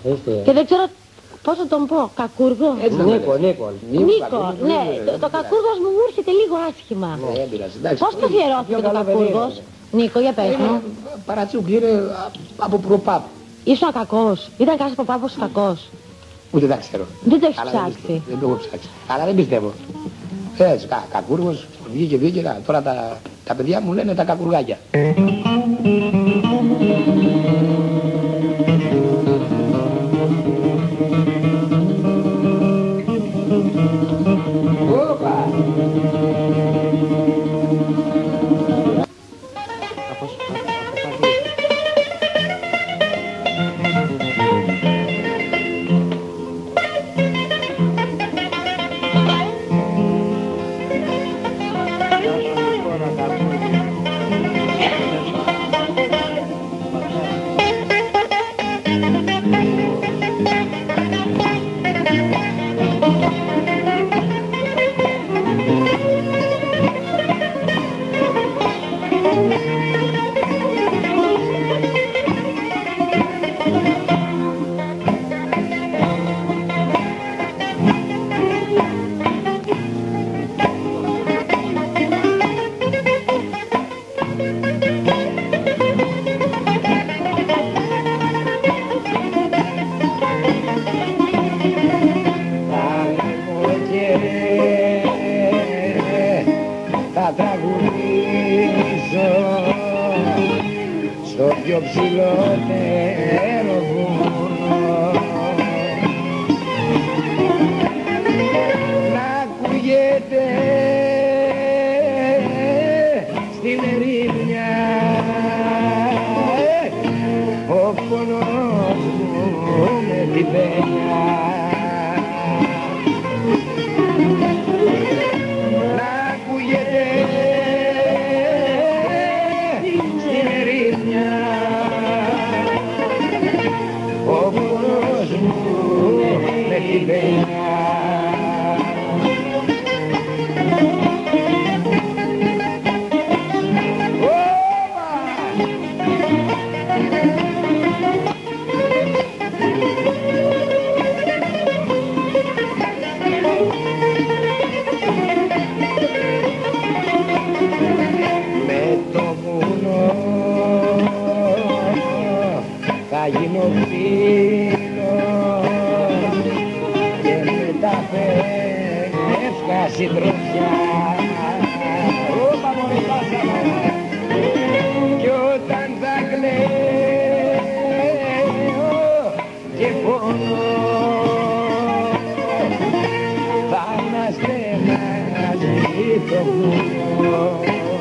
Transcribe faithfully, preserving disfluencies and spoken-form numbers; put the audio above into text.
Και δεν ξέρω πώς θα τον πω, Κακούργο. Έτσι, Νίκο, Νίκο. Νίκο, ναι, το, το Κακούργος μου μου έρχεται λίγο άσχημα. Πώς το αφιερώθηκε το Κακούργος, Νίκο, για πες μου. Παρατσούκι, είναι από προπάπ. Ήσουν κακός, ήταν κανένας προπάπος κακός. Ούτε τα ξέρω. Δεν το έχεις ψάξει. Δεν το έχω ψάξει. Αλλά δεν πιστεύω. Έτσι, κα, Κακούργος, βγήκε βγήκε, τώρα τα, τα παιδιά μου λένε τα κακουργάκια. Θα είμαστε μαζί το βουνό.